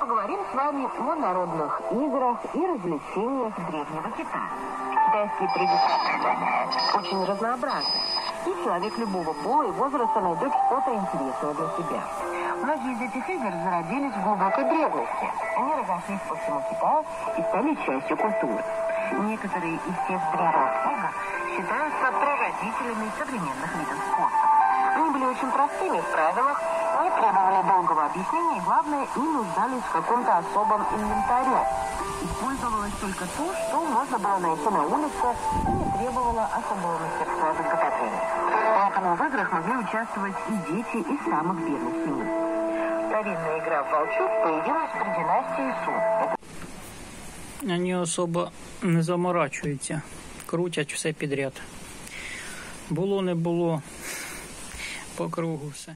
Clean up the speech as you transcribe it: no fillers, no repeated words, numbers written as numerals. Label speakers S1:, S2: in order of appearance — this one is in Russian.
S1: поговорим с вами о народных играх и развлечениях древнего Китая. Китайские традиции очень разнообразны, и человек любого пола и возраста найдет что-то интересное для себя. Многие из этих игр зародились в глубокой древности. Они разошлись по всему Китаю и стали частью культуры. Некоторые из тех древних игр считаются прародителями современных видов спорта. Они были очень простыми в правилах, не требовали долгого объяснения и, главное, не нуждались в каком-то особом инвентаре. Использовалось только то, что можно было найти на улице и не требовало особого мастерства в изготовлении. Поэтому в играх могли участвовать и дети из самых бедных семей. Старинная игра в волчок появилась при династии Сун.
S2: Вони особо не заморачуються, крутять все підряд. Було, не було, по кругу все.